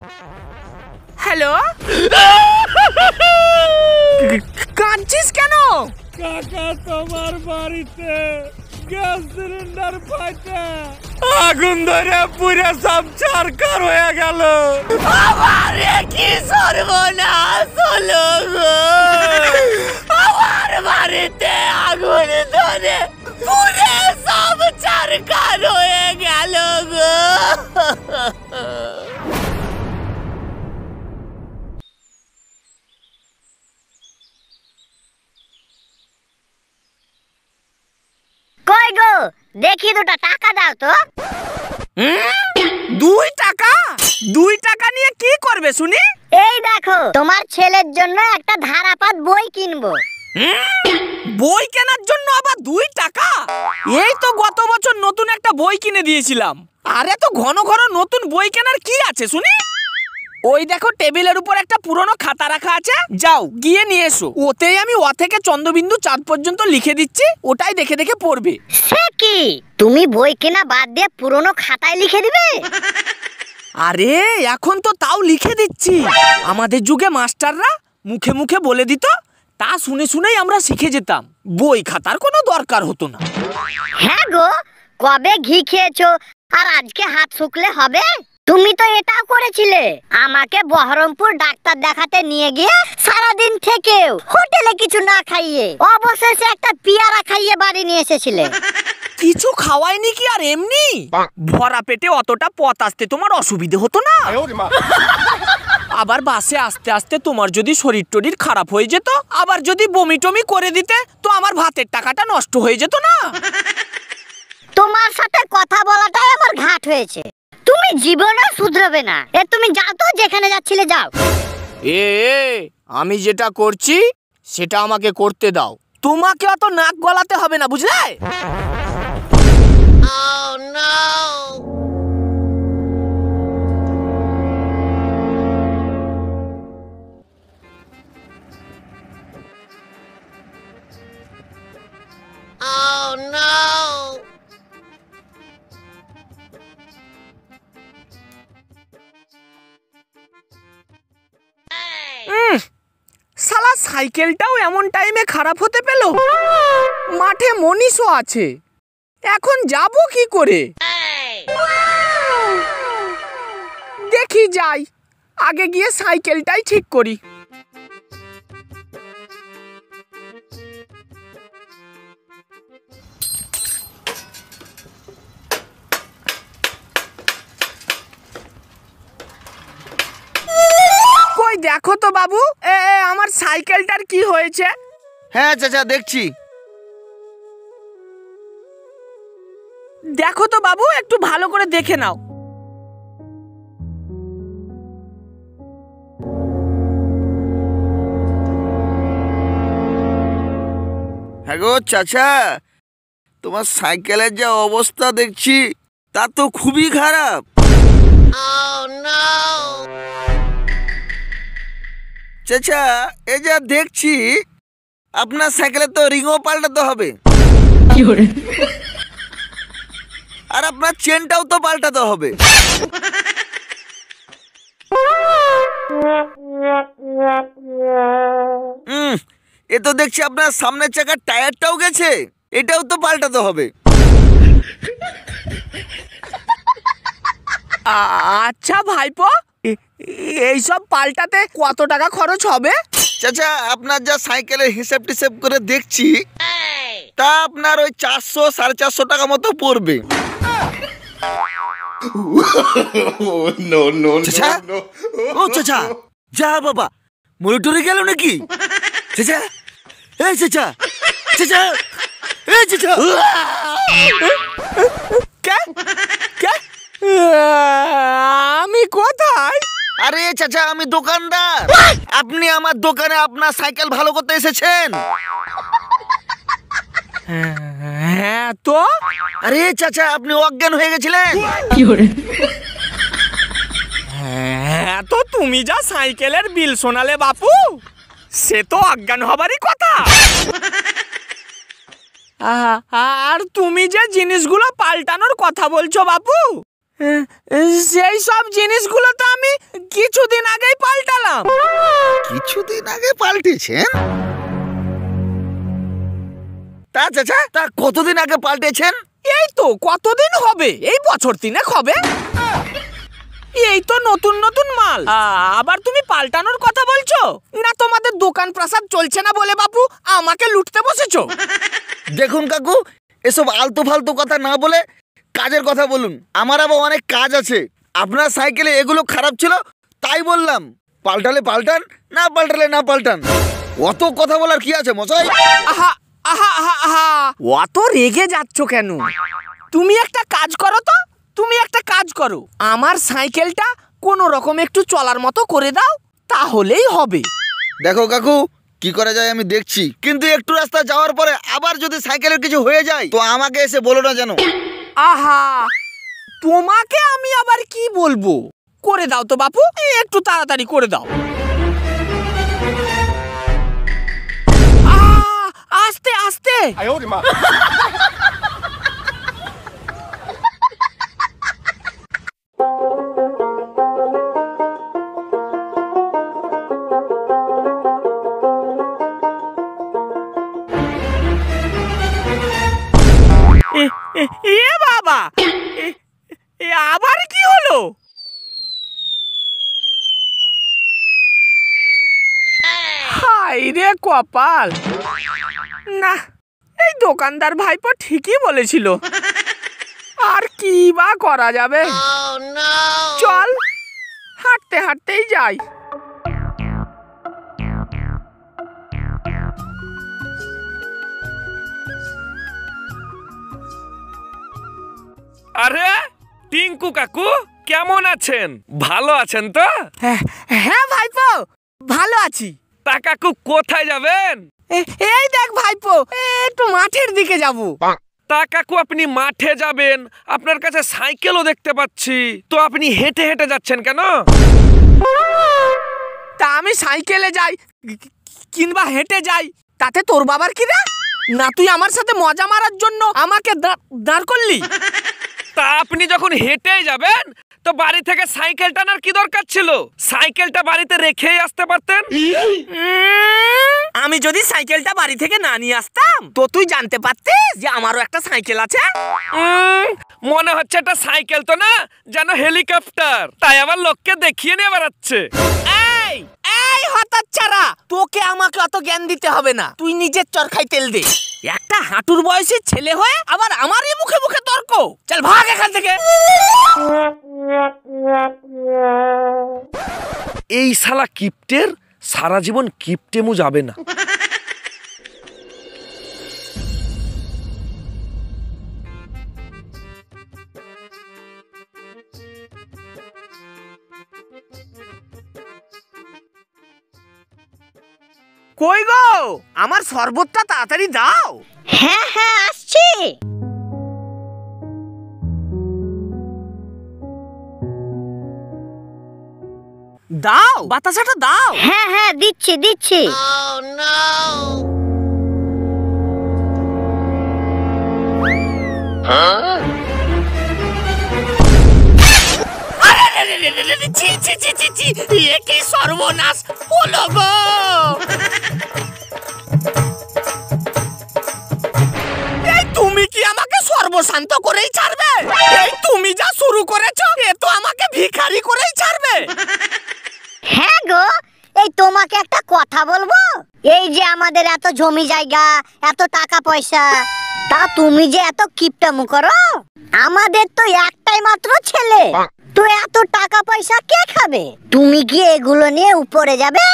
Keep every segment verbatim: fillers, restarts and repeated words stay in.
Hello, কাঁদছিস কেন? কাকা তোমার বাড়িতে গ্যাস সিলিন্ডার ফাইটে আগুন ধরে পুরো সব ছারখার হয়ে গেল। আমারে কি সর্বনাশ হলো গো! আমার বাড়িতে আগুন ধরে পুরো সব ছারখার হয়ে গেল গো! কই গো, দেখি দুটো টাকা দাও তো। দুই টাকা? দুই টাকা নিয়ে কি করবে শুনি? এই দেখো, তোমার ছেলের জন্য একটা ধারাপাত বই কিনবো। বই কেনার জন্য আবার দুই টাকা? এই তো গত বছর নতুন একটা বই কিনে দিয়েছিলাম। আরে তো ঘন ঘন নতুন বই কেনার কি আছে শুনি? ওই দেখো টেবিলের উপর একটা পুরনো খাতা রাখা আছে, যাও গিয়ে নিয়ে এসো। ওতেই আমি অ থেকে চন্দ্রবিন্দু চাঁদ পর্যন্ত লিখে দিচ্ছি, ওটাই দেখে দেখে পড়বে। সে কি, তুমি বই কেনা বাদ দিয়ে পুরনো খাতায় লিখে দিবে? আরে এখন তো তাও লিখে দিচ্ছি। আমাদের যুগে মাস্টাররা মুখে মুখে বলে দিত, তা শুনে শুনেই আমরা শিখে যেতাম, বই খাতার কোনো দরকার হতো না। হ্যাঁ গো, কবে ঘি খেয়েছো আর আজকে হাত শুকলে হবে? তুমি তো এটাও করেছিলে, আমাকে বহরমপুর ডাক্তার দেখাতে নিয়ে গিয়ে সারাদিন থেকেও হোটেলে কিছু না খাইয়ে অবশেষে একটা পিয়ারা খাইয়ে বাড়ি নিয়ে এসেছিলে। কিছু খাওয়াইনি কি আর এমনি? ভরা পেটে অতটা পথ আসতে তোমার অসুবিধে হতো না? আবার বাসে আস্তে আস্তে তোমার যদি শরীর টরীর খারাপ হয়ে যেত, আবার যদি বমি টমি করে দিতে, তো আমার ভাতের টাকাটা নষ্ট হয়ে যেত না? তোমার সাথে কথা বলাটাই আমার ঘাট হয়েছে। তুমি জীবনে শুধরাবে না। এ তুমি যাও তো, যেখানে যাচ্ছিলে যাও। এ আমি যেটা করছি সেটা আমাকে করতে দাও, তোমাকে অত নাক গলাতে হবে না, বুঝলে? Oh no! Oh no! শালা সাইকেলটাও এমন টাইমে খারাপ হতে পেল। মাঠে মনীষও আছে, এখন যাব কি করে? দেখি যাই, আগে গিয়ে সাইকেলটাই ঠিক করি। কই দেখো তো বাবু, এ আমার সাইকেলটার কি হয়েছে? হ্যাঁ চাচা, দেখছি। দেখো তো বাবু, একটু ভালো করে দেখে নাও। হ্যাঁ গো চাচা, তোমার সাইকেলের যা অবস্থা দেখছি তা তো খুবই খারাপ। চাচা, এই যা দেখছি আপনার সাইকেলে তো রিংও পাল্টাতে হবে, আর আপনার চেনটাও তো পাল্টাতে হবে। হুম, এ তো দেখছি আপনার সামনের চাকার টায়ারটাও গেছে, এটাও তো পাল্টাতে হবে। আচ্ছা ভাইপো, এইসব পাল্টাতে কত টাকা খরচ হবে? চাচা, আপনার যা সাইকেলের হিসাব টিসাব করে দেখছি তা আপনার ওই চারশো সাড়ে চারশো টাকা মতো পড়বে। চাচা, ও চাচা, যা বাবা, মনিটরে গেল নাকি? চাচা, এই চাচা, চাচা, এই চাচা, কে কে আমি কোথায়? আরে চাচা, আমি দোকানদার। আপনি আমার দোকানে আপনার সাইকেল ভালো করতে এসেছেন। হ্যাঁ তো। আরে চাচা, আপনি অজ্ঞান হয়ে গেছিলেন। হ্যাঁ তো, তুমি যা সাইকেলের বিল শোনালে বাপু, সে তো অজ্ঞান হবারই কথা। আর তুমি যে জিনিসগুলো পাল্টানোর কথা বলছো বাপু, সেই সব জিনিসগুলো তো আমি কিছুদিন আগেই পাল্টালাম। কিছুদিন আগে পাল্টেছেন? তা চাচা, তা কতদিন আগে পাল্টেছেন? এই তো কতদিন হবে, এই বছর তিনেক হবে। এই তো নতুন নতুন মাল, আবার তুমি পাল্টানোর কথা বলছো? না তোমাদের দোকান প্রাসাদ চলছে না বলে বাপু আমাকে লুটতে বসেছো? দেখুন কাকু, এসব আলতু ফালতু কথা না বলে কাজের কথা বলুন। আমার আবার অনেক কাজ আছে। আপনার সাইকেলে এগুলো খারাপ ছিল তাই বললাম। পাল্টালে পাল্টান, না পাল্টালে না পাল্টান। অত কথা বলার কি আছে মশাই? আহা আহা আহা আহা, অত রেগে যাচ্ছ কেন? তুমি একটা কাজ করো তো, তুমি একটা কাজ করো, আমার সাইকেলটা কোনো রকম একটু চলার মতো করে দাও, তাহলেই হবে। দেখো কাকু, কি করা যায় আমি দেখছি, কিন্তু একটু রাস্তা যাওয়ার পরে আবার যদি সাইকেলের কিছু হয়ে যায় তো আমাকে এসে বলো না যেন। আহা, তোমাকে আমি আবার কি বলবো? করে দাও তো বাপু, একটু তাড়াতাড়ি করে দাও। আহ, আস্তে আস্তে। এ বাবা, এ আবার কি হলো? হাই রে কপাল! না, এই দোকানদার ভাইপো ঠিকই বলেছিল। আর কি বা করা যাবে? চল, হাঁটতে হাঁটতেই যাই। আরে টিঙ্কু কাকু, কেমন আছেন? ভালো আছেন তো? হ্যাঁ ভাইপো, ভালো আছি। তা কাকু কোথায় যাবেন? এই দেখ ভাইপো, একটু মাঠের দিকে যাব। তা কাকু আপনি মাঠে যাবেন, আপনার কাছে সাইকেলও দেখতে পাচ্ছি, তো আপনি হেঁটে হেঁটে যাচ্ছেন কেন? তা আমি সাইকেলে যাই কিংবা হেঁটে যাই, তাতে তোর বাবার কি রে? না তুই আমার সাথে মজা মারার জন্য আমাকে দাঁড় করলি? তা আপনি যখন হেঁটেই যাবেন তো বাড়ি থেকে সাইকেল টানার কি দরকার ছিল? সাইকেলটা বাড়িতে রেখেই আসতে পারতেন। আমি যদি সাইকেলটা বাড়ি থেকে না নিয়ে আসতাম তো তুই জানতে পারতিস যে আমারও একটা সাইকেল আছে? মনে হচ্ছে এটা সাইকেল তো না, যেন হেলিকপ্টার, তাই আবার লোককে দেখিয়ে নিয়ে বেড়াচ্ছে। এই এই হতচ্ছাড়া, তোকে আমাকে অত জ্ঞান দিতে হবে না, তুই নিজের চরখায় তেল দে। একটা হাঁটুর বয়সী ছেলে হয়ে আবার আমারই মুখে মুখে তর্ক। চল ভাগ এখান থেকে। এই শালা কিপ্টের সারা জীবন কিপ্টেমু যাবে না। কই গো, আমার শরবতটা তাড়াতাড়ি দাও। হ্যাঁ হ্যাঁ আসছি। দাও, বাতাসাটা দাও। হ্যাঁ হ্যাঁ দিচ্ছি দিচ্ছি। ছি ছি ছি ছি ছি, এ কি সর্বনাশ হলো গো! এই তুমি কি আমাকে সর্বশান্ত করেই ছাড়বে? এই তুমি যা শুরু করেছো, এ তো আমাকে ভিখারি করেই ছাড়বে। হ্যাঁ গো, এই তোমাকে একটা কথা বলবো। এই যে আমাদের এত জমি জায়গা, এত টাকা পয়সা, তা তুমি যে এত কিপটামু করো। আমাদের তো একটাই মাত্র ছেলে, তো এত টাকা পয়সা কে খাবে? তুমি কি এগুলো নিয়ে উপরে যাবে?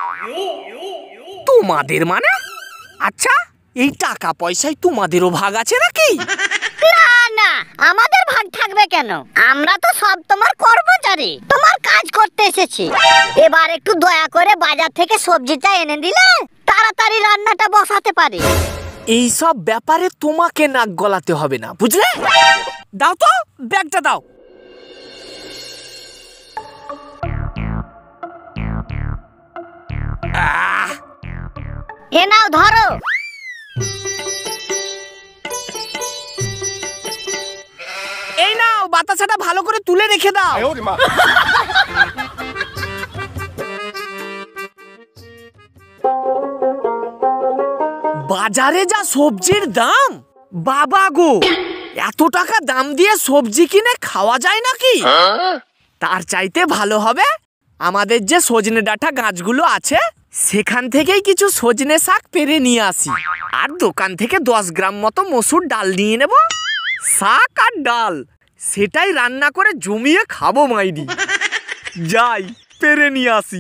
তোমাদের মানে? আচ্ছা, এই টাকা পয়সায় তোমাদেরও ভাগ আছে নাকি? না না, আমাদের ভাগ থাকবে কেন? আমরা তো সব তোমার কর্মচারী, তোমার কাজ করতে এসেছি। এবার একটু দয়া করে বাজার থেকে সবজিটা এনে দিলে তাড়াতাড়ি রান্নাটা বসাতে পারি। এই সব ব্যাপারে তোমাকে নাক গলাতে হবে না, বুঝলে? দাও তো, ব্যাগটা দাও। এ নাও ধরো। এই নাও বাতাসাটা ভালো করে তুলে রেখে দাও। বাজারে যা সবজির দাম, বাবা গো, এত টাকা দাম দিয়ে সবজি কিনে খাওয়া যায় নাকি? তার চাইতে ভালো হবে আমাদের যে সজনে ডাঁটা গাছগুলো আছে সেখান থেকেই কিছু সজনে শাক পেরে নিয়ে আসি, আর দোকান থেকে দশ গ্রাম মতো মসুর ডাল নিয়ে নেব। শাক আর ডাল সেটাই রান্না করে জমিয়ে খাবো মাইরি। যাই পেরে নিয়ে আসি।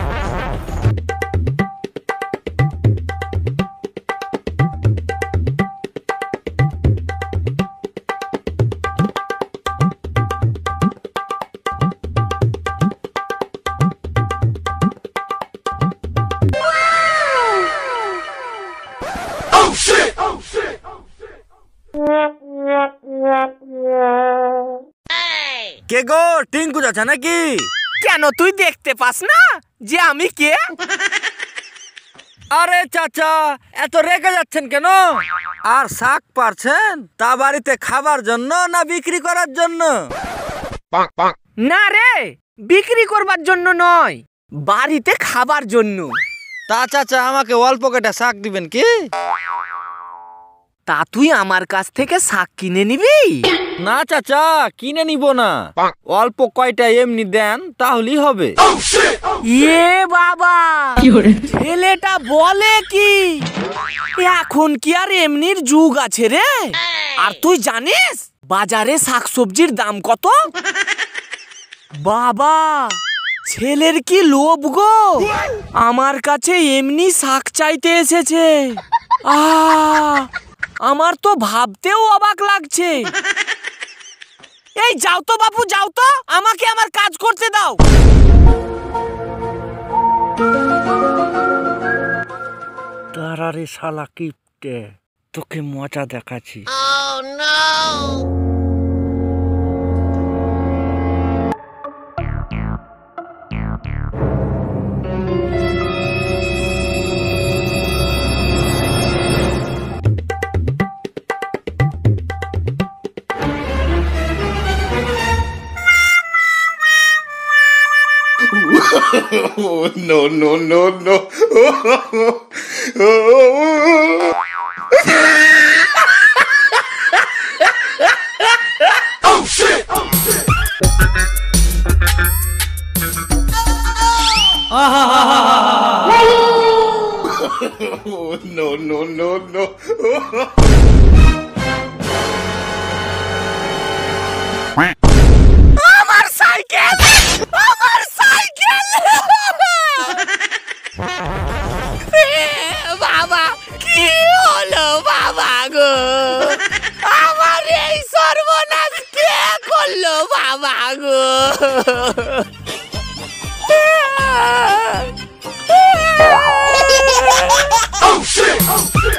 কে গো, টিঙ্কু চাচা নাকি? কেন তুই দেখতে পাস না যে আমি কে? আরে চাচা, এত রেগে যাচ্ছেন কেন? আর শাক পারছেন তা বাড়িতে খাবার জন্য না বিক্রি করার জন্য? না রে, বিক্রি করবার জন্য নয়, বাড়িতে খাবার জন্য। তা চাচা আমাকে অল্প কেটে শাক দিবেন কি? তা তুই আমার কাছ থেকে শাক কিনে নিবি? না চাচা, কিনে নিব না, অল্প কয়টা এমনি দেন তাহলেই হবে। এ বাবা, ছেলেটা বলে কি? এখন কি আর এমনির যুগ আছে রে? আর তুই জানিস বাজারে শাকসবজির দাম কত? বাবা, ছেলের কি লোভ গো, আমার কাছে এমনি শাক চাইতে এসেছে। আ আমার তো ভাবতেও অবাক লাগছে। এই যাও তো বাপু, যাও তো, আমাকে আমার কাজ করতে দাও। তারারে শালা কিপটে, তোকে মজা দেখাচ্ছি। Oh, no, no, no, no. Oh, shit! Oh, shit! Oh, no, no, no, no. আমার সাইকেল, আমার সাইকেল! বাবা, কি হলো বাবা গো? আমার এই সর্বনাশ কে করলো বাবা গো? Oh, shit! Oh, shit!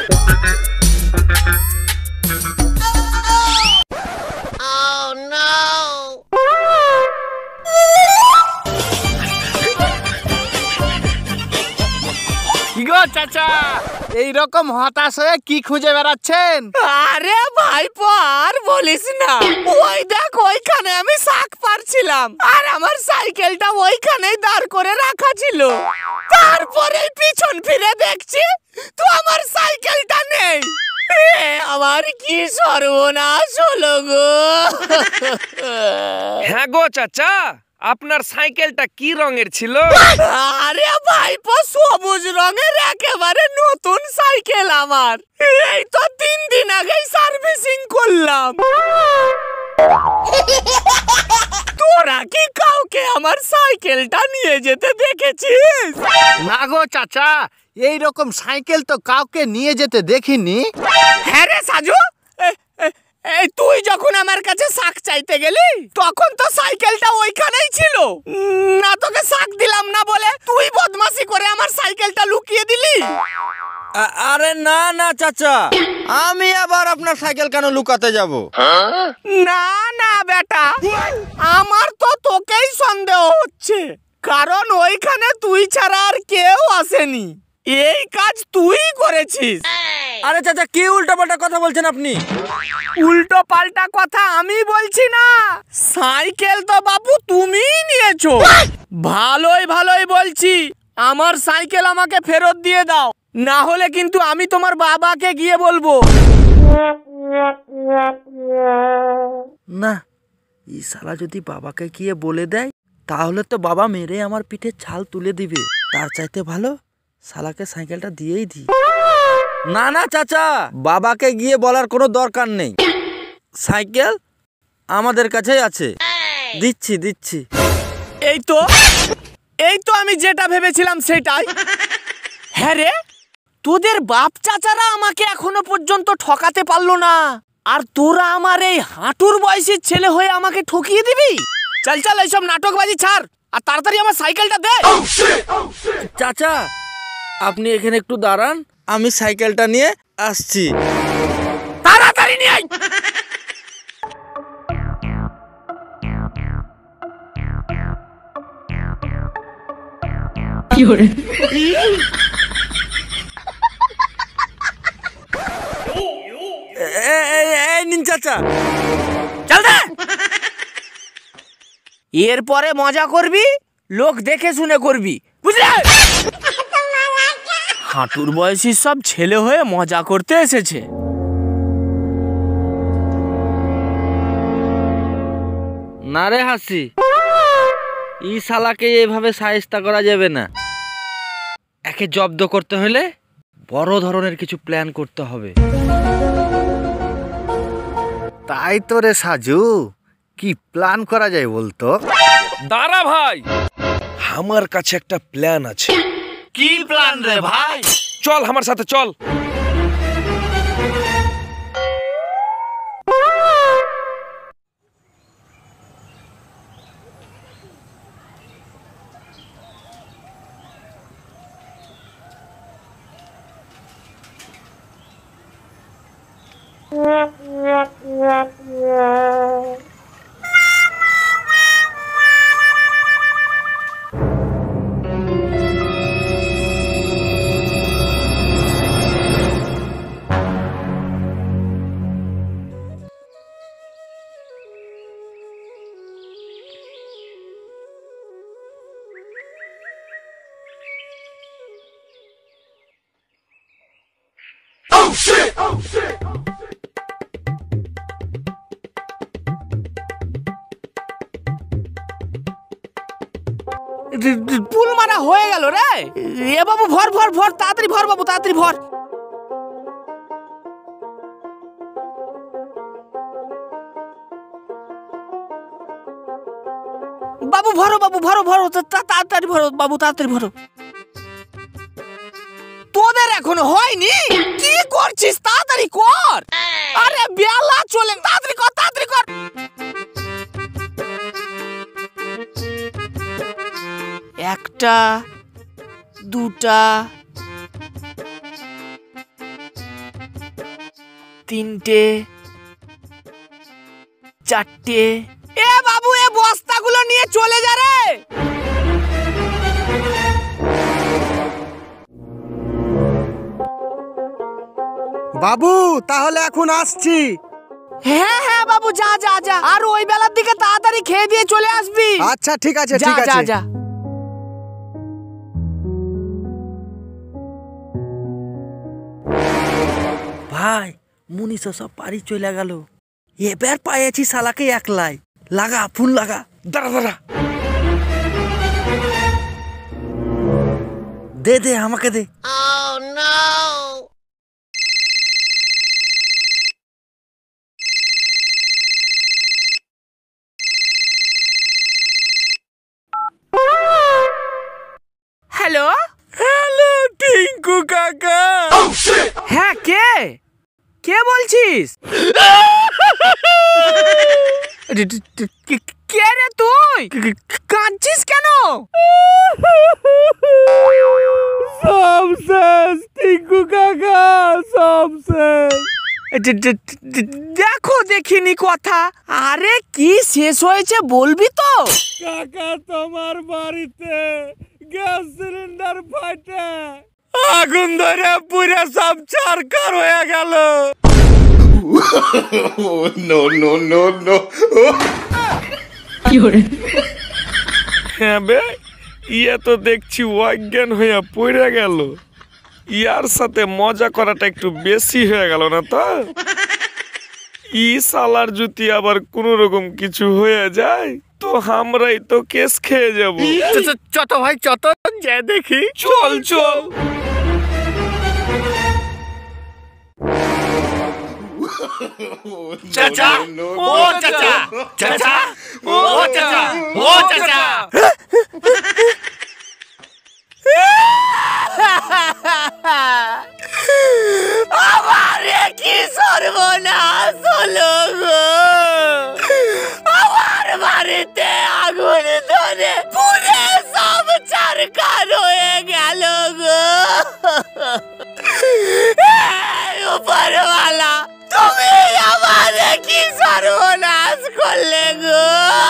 চাচা, এইরকম হতাশ হয়ে কি খুঁজে বেড়াচ্ছেন? আরে ভাইপো, আর বলিস না, ওই দেখ ওইখানে আমি শাক পারছিলাম আর আমার সাইকেলটা ওইখানেই দাঁড় করে রাখা ছিল। তারপরে পিছন ফিরে দেখছি তো আমার সাইকেলটা নেই। এ, আমার কি সর্বনাশ হলো গো! হ্যাঁ গো চাচা, আপনার সাইকেলটা কি রঙের ছিল? আরে ভাইপো, সবুজ রঙের একেবারে নতুন সাইকেল আমার। এই তো তিন দিন আগেই সার্ভিসিং করলাম। তোরা কি কাউকে আমার সাইকেলটা নিয়ে যেতে দেখেছিস? না গো চাচা, এই রকম সাইকেল তো কাউকে নিয়ে যেতে দেখিনি। হ্যাঁ রে সাজু, এ- এ- এই তুই যখন আমার কাছে শাক চাইতে গেলি তখন তো সাইকেলটা ওইখানেই ছিল। উম, না তোকে শাক দিলাম না বলে তুই বদমাশি করে আমার সাইকেলটা লুকিয়ে দিলি। আ- আরে না না চাচা, আমি আবার আপনার সাইকেল কেন লুকাতে যাব? না না বেটা, আমার তো তোকেই সন্দেহ হচ্ছে, কারণ ওইখানে তুই ছাড়া আর কেউ আসেনি। এই কাজ তুই করেছিস। আরে চাচা কি উল্টাপাল্টা কথা বলছেন আপনি? উল্টো পাল্টা কথা আমি বলছি না, সাইকেল তো বাবু তুমি নিয়েছো। ভালোই ভালোই বলছি, আমার সাইকেল আমাকে ফেরত দিয়ে দাও, না হলে কিন্তু আমি তোমার বাবাকে গিয়ে বলবো। না, এই শালা যদি বাবাকে গিয়ে বলে দেয় তাহলে তো বাবা মেরে আমার পিঠে ছাল তুলে দিবে। তার চাইতে ভালো শালাকে সাইকেলটা দিয়েই দিই। না না চাচা, বাবাকে গিয়ে বলার কোনো দরকার নেই, সাইকেল আমাদের কাছেই আছে, দিচ্ছি দিচ্ছি। এই তো এই তো আমি যেটা ভেবেছিলাম সেটাই। হ্যাঁ রে, তোদের বাপ চাচারা আমাকে এখনো পর্যন্ত ঠকাতে পারলো না, আর তোরা আমার এই হাঁটুর বয়সের ছেলে হয়ে আমাকে ঠকিয়ে দিবি? চল চল, এইসব নাটকবাজি ছাড় আর তাড়াতাড়ি আমার সাইকেলটা দে। চাচা আপনি এখানে একটু দাঁড়ান, আমি সাইকেলটা নিয়ে আসছি। তাড়াতাড়ি নিয়ে আয়। এ- এ- এই নিন চাচা। চল দে। এরপরে মজা করবি, লোক দেখে শুনে করবি, বুঝলে? হাঁটুর বয়সী সব ছেলে হয়ে মজা করতে এসেছে। না রে হাসি, ই শালাকে এভাবে সাহেস্তা করা যাবে না। একে জব্দ করতে হলে বড় ধরনের কিছু প্ল্যান করতে হবে। তাই তো রে সাজু, কি প্ল্যান করা যায় বলতো? দাঁড়া ভাই, আমার কাছে একটা প্ল্যান আছে। কি প্ল্যান রে ভাই? চল আমার সাথে চল। পুল মারা হয়ে গেল রে। এ বাবু ভর ভর ভর, তাড়াতাড়ি ভর বাবু, তাড়াতাড়ি ভর। বাবু ভরো, বাবু ভরো ভরো, তা- তাড়াতাড়ি ভরো বাবু, তাড়াতাড়ি ভরো। তোদের এখনো হয়নি? কি করছিস? তাড়াতাড়ি কর। আরে বেলা চলে, তাড়াতাড়ি কর, তাড়াতাড়ি কর। একটা, দুটা, তিনটে, চারটে। এ বাবু, এ বস্তাগুলো নিয়ে চলে যা রে। বাবু তাহলে এখন আসছি। হ্যাঁ হ্যাঁ বাবু, যা যা যা, আর ওই বেলার দিকে তাড়াতাড়ি খেয়ে দিয়ে চলে আসবি। আচ্ছা ঠিক আছে, যা ঠিক যা আছে। যা। ভাই মুনিশ সব পারি চলে গেল, এবার পাইছি শালাকে একলাই। লাগা ফুল লাগা। দাঁড়া দাঁড়া, দে দে আমাকে দে। হ্যালো হ্যালো টিঙ্কু কাকা। হ্যাঁ, কে কে বলছিস? কে রে তুই? কাঁদছিস কেন? সব শেষ টিঙ্কু কাকা, সব শেষ। দেখো দেখিনি কথা। আরে কি শেষ হয়েছে বলবি তো? কাকা তোমার বাড়িতে গ্যাস সিলিন্ডার ফাটে আগুন ধরে পুরো সব চারকার হয়ে গেল। Oh, no, no, no, no. হ্যাঁ বে, ইয়ে তো দেখছি অজ্ঞান হয়ে পড়ে গেল। ইয়ার সাথে মজা করাটা একটু বেশি হয়ে গেল না তো? ই সালার জুতি আবার কোন রকম কিছু হয়ে যায় তো আমরাই তো কেস খেয়ে যাব। চত ভাই চত, যে দেখি। চল চল। চাচা, ও চাচা, চাচা, ও চাচা, ও চাচা। আমারে কি সর্বনাশ হলো গো, আমার বাড়িতে আগুন ধরে পুরে সব চারকার হয়ে গেল গো। উপরওয়ালা, তুমি আমারে কি সর্বনাশ করলে গো।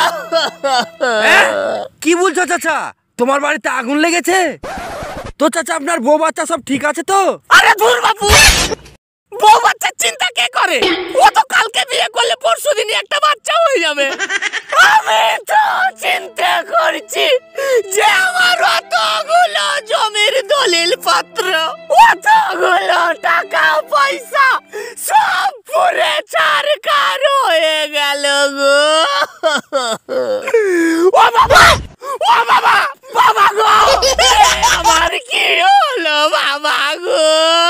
কি বলছো চাচা, তোমার বাড়িতে আগুন লেগেছে? তো চাচা আপনার বউ বাচ্চা সব ঠিক আছে তো? আরে ধুর বাপু, বউ বাচ্চার চিন্তা কে করে? ও তো কালকে বিয়ে করলে পরশু দিনই একটা বাচ্চা হয়ে যাবে। আমি তো চিন্তা করছি যে আমার অতগুলো জমির দলিল পত্র, অতগুলো টাকা পয়সা সব পুরে চারকার হয়ে গেল গো। ও বাবা, ও বাবা, বাবা গো, আমার কি হলো বাবা গো।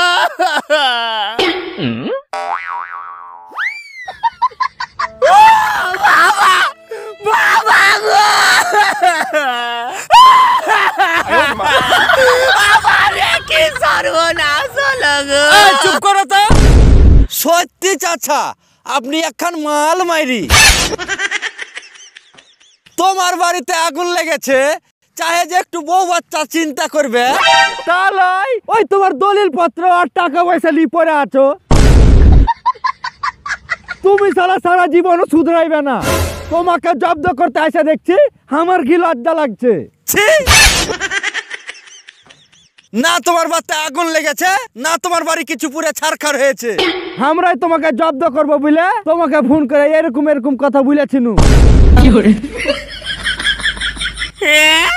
ও বাবা, বাবা গো, আমারে কি সর্বনাশ হলো গো। এই, চুপ করো তো। সত্যি চাচা, আপনি একখান মাল মাইরি। তোমার বাড়িতে আগুন লেগেছে, চাহে যে একটু বউ বাচ্চা চিন্তা করবে, তাহলে ওই তোমার দলিল পত্র আর টাকা পয়সা নিয়ে পড়ে আছো। তুমি সারা সারা জীবন শুধরাইবে না। তোমাকে জব্দ করতে এসে দেখছি, আমার কি লজ্জা লাগছে। না তোমার বাড়িতে আগুন লেগেছে, না তোমার বাড়ি কিছু পুরে ছারখার হয়েছে। আমরাই তোমাকে জব্দ করবো বলে তোমাকে ফোন করে এরকম এরকম কথা বলেছিনু। হ্যাঁ,